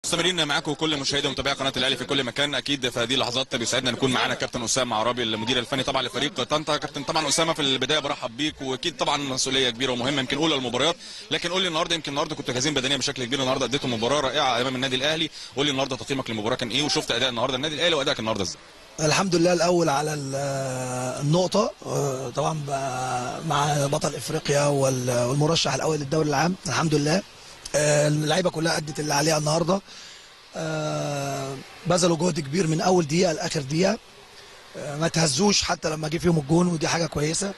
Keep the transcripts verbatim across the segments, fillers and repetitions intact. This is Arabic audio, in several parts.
مستمرين معاكم كل مشاهدي ومتابعي قناه الاهلي في كل مكان. اكيد في هذه اللحظات بيسعدنا نكون معانا كابتن اسامه عرابي المدير الفني طبعا لفريق طنطا. كابتن طبعا اسامه في البدايه برحب بيك، واكيد طبعا مسؤوليه كبيره ومهمه يمكن اولى المباريات، لكن قول لي النهارده يمكن النهارده كنتوا جاهزين بدنيا بشكل كبير، النهارده اديتوا مباراه رائعه امام النادي الاهلي. قول لي النهارده تقييمك للمباراه كان ايه، وشفت اداء النهارده النادي الاهلي وادائك النهارده ازاي؟ الحمد لله الاول على النقطه، طبعا مع بطل افريقيا والمرشح الاول للدوري العام. الحمد لله اللعيبه كلها ادت اللي عليها النهارده، بذلوا جهد كبير من اول دقيقه لاخر دقيقه، ما تهزوش حتى لما جه فيهم الجون، ودي حاجه كويسه.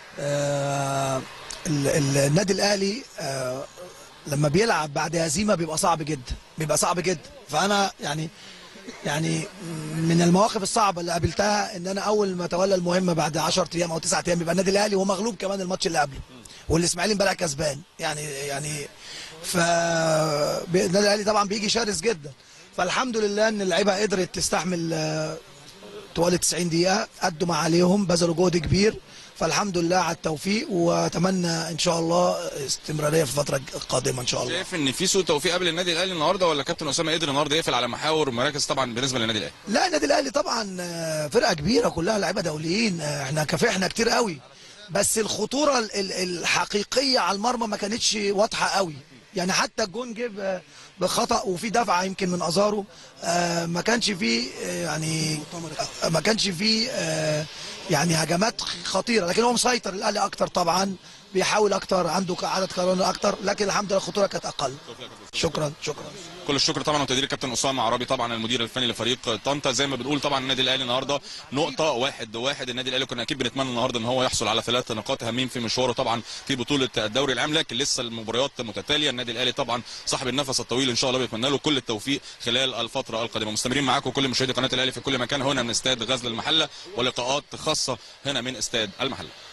النادي الاهلي لما بيلعب بعد هزيمه بيبقى صعب جدا، بيبقى صعب جدا. فانا يعني يعني من المواقف الصعبه اللي قابلتها ان انا اول ما تولى المهمه بعد عشرة ايام او تسعة ايام بيبقى النادي الاهلي هو مغلوب كمان الماتش اللي قبله، والاسماعيلي امبارح كسبان. يعني يعني ف النادي الاهلي طبعا بيجي شرس جدا، فالحمد لله ان اللعيبه قدرت تستحمل طوال تسعين دقيقه، ادوا ما عليهم، بذلوا جهد كبير، فالحمد لله على التوفيق، واتمنى ان شاء الله استمراريه في الفتره القادمه ان شاء الله. شايف ان في سوء توفيق قبل النادي الاهلي النهارده، ولا كابتن اسامه قدر النهارده يقفل على محاور ومراكز طبعا بالنسبه للنادي الاهلي؟ لا النادي الاهلي طبعا فرقه كبيره كلها لعيبه دوليين، احنا كافحنا كتير قوي، بس الخطوره الحقيقيه على المرمى ما كانتش واضحه قوي. يعني حتى الجون جه بخطا، وفي دفعه يمكن من ازارو، ما كانش فيه يعني ما كانش فيه يعني هجمات خطيره، لكن هو مسيطر الاهلي اكتر طبعا، بيحاول اكتر، عنده عدد قرارات اكتر، لكن الحمد لله الخطوره كانت اقل. شكرا شكرا كل الشكر طبعا وتقدير الكابتن اسامه عرابي طبعا المدير الفني لفريق طنطا. زي ما بنقول طبعا النادي الاهلي النهارده نقطه واحد واحد، النادي الاهلي كنا اكيد بنتمنى النهارده ان هو يحصل على ثلاث نقاط هامين في مشواره طبعا في بطوله الدوري العام، لكن لسه المباريات متتاليه. النادي الاهلي طبعا صاحب النفس الطويل ان شاء الله بيتمنى له كل التوفيق خلال الفتره القادمه. مستمرين معاكم كل مشاهدي قناه الاهلي في كل مكان هنا من استاد غزل المحله، ولقاءات خاصه هنا من استاد المحله.